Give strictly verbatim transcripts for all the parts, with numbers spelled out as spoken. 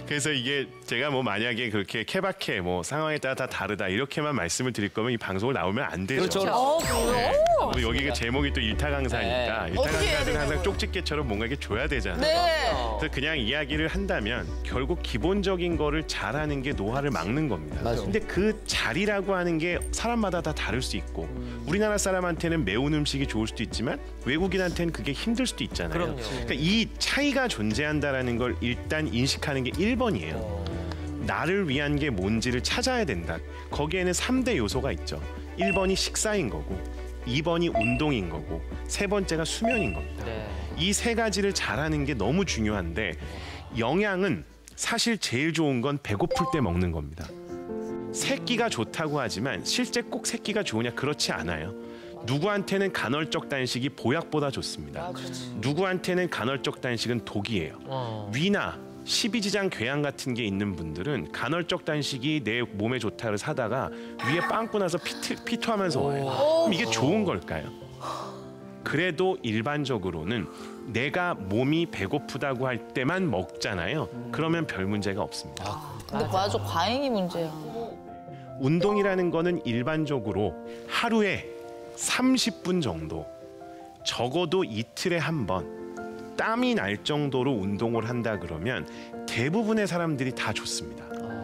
그래서 이게 제가 뭐 만약에 그렇게 케바케 뭐 상황에 따라 다 다르다 이렇게만 말씀을 드릴 거면 이 방송을 나오면 안 되죠. 그렇죠. 어, 네. 그래요? 뭐 여기가 제목이 또 일타강사니까 네. 어떻게 해야 일타강사들은 항상 되냐고요. 쪽집게처럼 뭔가 이게 줘야 되잖아요. 네. 그래서 그냥 이야기를 한다면 결국 기본적인 거를 잘하는 게 노화를 막는 겁니다. 맞아. 근데 그 잘이라고 하는 게 사람마다 다 다를 수 있고 음. 우리나라 사람한테는 매운 음식이 좋을 수도 있지만 외국인한테는 그게 힘들 수도 있잖아요. 그럼요. 그러니까 이 차이가 존재한다라는 걸 일단 인식하는 게 일 번이에요. 어. 나를 위한 게 뭔지를 찾아야 된다. 거기에는 삼 대 요소가 있죠. 일 번이 식사인 거고 이 번이 운동인 거고 세 번째가 수면인 겁니다. 네. 이 세 가지를 잘하는 게 너무 중요한데 영양은 사실 제일 좋은 건 배고플 때 먹는 겁니다. 세 끼가 좋다고 하지만 실제 꼭 세 끼가 좋으냐 그렇지 않아요. 누구한테는 간헐적 단식이 보약보다 좋습니다. 누구한테는 간헐적 단식은 독이에요. 어. 위나 십이지장 궤양 같은 게 있는 분들은 간헐적 단식이 내 몸에 좋다를 사다가 위에 빵꾸 나서 피트, 피토하면서 와요. 그럼 이게 좋은 걸까요? 그래도 일반적으로는 내가 몸이 배고프다고 할 때만 먹잖아요. 그러면 별 문제가 없습니다. 근데 맞아, 과잉이 문제야. 운동이라는 거는 일반적으로 하루에 삼십 분 정도, 적어도 이틀에 한 번 땀이 날 정도로 운동을 한다 그러면 대부분의 사람들이 다 좋습니다.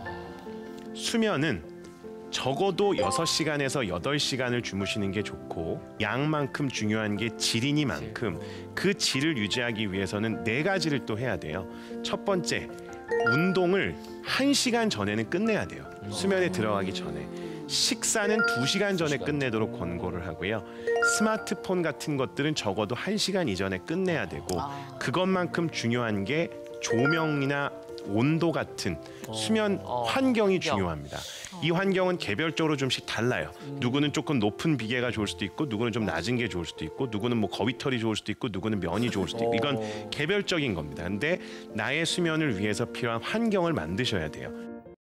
수면은 적어도 여섯 시간에서 여덟 시간을 주무시는 게 좋고 양만큼 중요한 게 질이니만큼 그 질을 유지하기 위해서는 네 가지를 또 해야 돼요. 첫 번째, 운동을 한 시간 전에는 끝내야 돼요. 수면에 들어가기 전에. 식사는 두 시간 전에 끝내도록 권고를 하고요. 스마트폰 같은 것들은 적어도 한 시간 이전에 끝내야 되고 그것만큼 중요한 게 조명이나 온도 같은 수면 환경이 중요합니다. 이 환경은 개별적으로 좀씩 달라요. 누구는 조금 높은 비계가 좋을 수도 있고 누구는 좀 낮은 게 좋을 수도 있고 누구는 뭐 거위털이 좋을 수도 있고 누구는 면이 좋을 수도 있고 이건 개별적인 겁니다. 근데 나의 수면을 위해서 필요한 환경을 만드셔야 돼요.